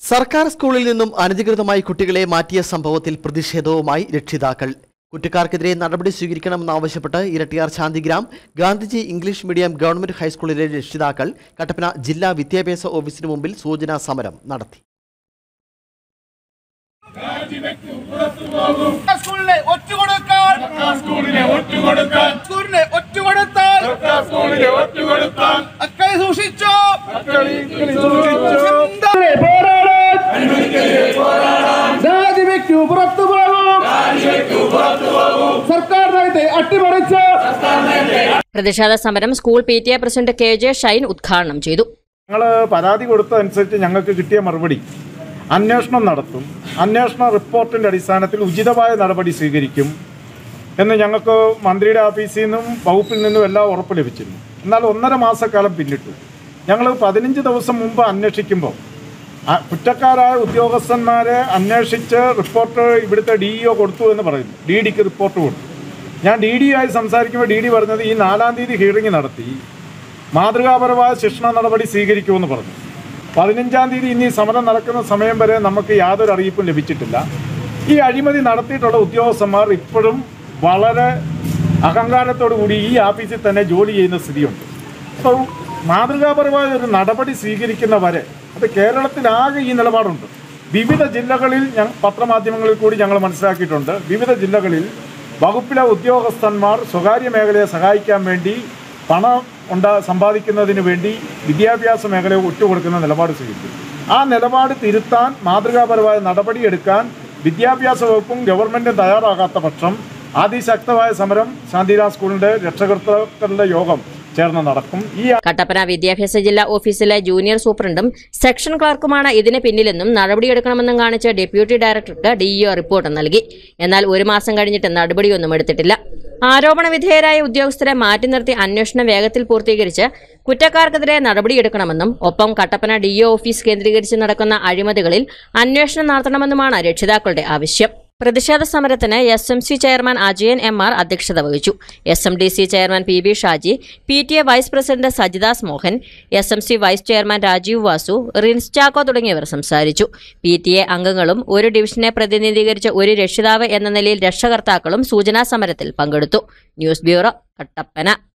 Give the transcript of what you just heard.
സർക്കാർ സ്കൂളിൽ നിന്നും അനധികൃതമായി കുട്ടികളെ മാറ്റിയ സംഭവത്തിൽ പ്രതിഷേധവുമായി രക്ഷിതാക്കൾ. കുറ്റക്കാർക്കെതിരെ നടപടി സ്വീകരിക്കണമെന്നാവശ്യപ്പെട്ട് Erattayar Santhigram Gandhiji English medium government ഹൈസ്കൂളിലെ രക്ഷിതാക്കൾ കട്ടപ്പന ജില്ലാ വിദ്യാഭ്യാസ ഓഫീസിന് മുമ്പിൽ സൂചനാ സമരം നടത്തി. പ്രതിഷേധ സമരം school PTA president KJ Shine ഉദ്ഘാടനം ചെയ്തു. ഞങ്ങൾ പരാതി കൊടുത്തതനുസരിച്ച് ഞങ്ങൾക്ക് കിട്ടിയ മറുപടി അന്വേഷണം നടത്തും, അന്വേഷണ റിപ്പോർട്ടിൻ്റെ അടിസ്ഥാനത്തിൽ ഉചിതമായ നടപടി സ്വീകരിക്കും എന്ന് ഞങ്ങൾക്ക് മന്ത്രിയുടെ ഓഫീസിൽ നിന്നും വകുപ്പിൽ നിന്നും എല്ലാം ഉറപ്പ് ലഭിച്ചിരുന്നു. എന്നാൽ 1.5 മാസക്കാലം പിന്നിട്ടു. ഞങ്ങൾ 15 ദിവസം മുമ്പ് അന്വേഷിക്കുമ്പോൾ കുറ്റക്കാരായ ഉദ്യോഗസ്ഥന്മാരെ അന്വേഷിച്ച് റിപ്പോർട്ട് ഇവിടുത്തെ DEO കൊടുത്തു എന്ന് പറയുന്നു. DDക്ക് റിപ്പോർട്ട് കൊടുത്തു. ഞാൻ DDയുമായി സംസാരിക്കുമ്പോൾ DD പറഞ്ഞത് ഈ 4-ാം തീയതി ഹിയറിംഗ് നടത്തി മാതൃകാപരമായ ശിക്ഷണ നടപടി സ്വീകരിക്കുമെന്ന് പറഞ്ഞു. 15-ാം തീയതി ഇനി സമരം നടക്കുന്ന സമയം വരെ നമുക്ക് യാതൊരു അറിയിപ്പും ലഭിച്ചിട്ടില്ല. ഈ അഴിമതി നടത്തിയിട്ടുള്ള ഉദ്യോഗസ്ഥന്മാർ ഇപ്പോഴും വളരെ അഹങ്കാരത്തോടു കൂടി ഈ ഓഫീസിൽ തന്നെ ജോലി ചെയ്യുന്ന സ്ഥിതിയുണ്ട്. അപ്പോൾ മാതൃകാപരമായ ഒരു നടപടി സ്വീകരിക്കുന്നവരെ അത് കേരളത്തിലാകെ ഈ നിലപാടുണ്ട്. വിവിധ ജില്ലകളിൽ പത്രമാധ്യമങ്ങളിൽ കൂടി ഞങ്ങൾ മനസ്സിലാക്കിയിട്ടുണ്ട്. വിവിധ ജില്ലകളിൽ വകുപ്പിലെ ഉദ്യോഗസ്ഥന്മാർ സ്വകാര്യ മേഖലയെ സഹായിക്കാൻ വേണ്ടി പണം സമ്പാദിക്കുന്നതിന് വേണ്ടി വിദ്യാഭ്യാസ മേഖലയെ ഒറ്റുകൊടുക്കുന്ന നിലപാട് സ്വീകരിച്ചു. ആ നിലപാട് തിരുത്താൻ മാതൃകാപരമായ നടപടിയെടുക്കാൻ വിദ്യാഭ്യാസ വകുപ്പും ഗവൺമെൻറ്റും തയ്യാറാകാത്ത പക്ഷം അതിശക്തമായ സമരം ശാന്തിഗ്രാം സ്കൂളിൻ്റെ രക്ഷകർത്താക്കളുടെ യോഗം ചേർന്ന് നടക്കും. കട്ടപ്പന വിദ്യാഭ്യാസ ജില്ലാ ഓഫീസിലെ ജൂനിയർ സൂപ്രണ്ടും സെക്ഷൻ ക്ലർക്കുമാണ് ഇതിന് പിന്നിലെന്നും നടപടിയെടുക്കണമെന്നും കാണിച്ച് ഡെപ്യൂട്ടി ഡയറക്ടർക്ക് DEO റിപ്പോർട്ട് നൽകി. എന്നാൽ 1 മാസം കഴിഞ്ഞിട്ട് നടപടിയൊന്നും എടുത്തിട്ടില്ല. ആരോപണ വിധേയരായ ഉദ്യോഗസ്ഥരെ മാറ്റി നിർത്തി അന്വേഷണം വേഗത്തിൽ പൂർത്തീകരിച്ച് കുറ്റക്കാർക്കെതിരെ നടപടിയെടുക്കണമെന്നും ഒപ്പം കട്ടപ്പന DEO ഓഫീസ് കേന്ദ്രീകരിച്ച് നടക്കുന്ന അഴിമതികളിൽ അന്വേഷണം നടത്തണമെന്നുമാണ് രക്ഷിതാക്കളുടെ ആവശ്യം. പ്രതിഷേധ സമരത്തിന് SMC ചെയർമാൻ അജയൻ MR അധ്യക്ഷത വഹിച്ചു. SMDC chairman PB Shaji, PTA vice president Sajidas Mohan, SMC vice chairman Rajeev Vasu, Rince Chacko തുടങ്ങിയവർ സംസാരിച്ചു. PTA അംഗങ്ങളും ഒരു ഡിവിഷനെ പ്രതിനിധീകരിച്ച് ഒരു രക്ഷിതാവ് എന്ന നിലയിൽ രക്ഷകർത്താക്കളും സൂചനാ സമരത്തിൽ പങ്കെടുത്തു. News bureau, Kattappana.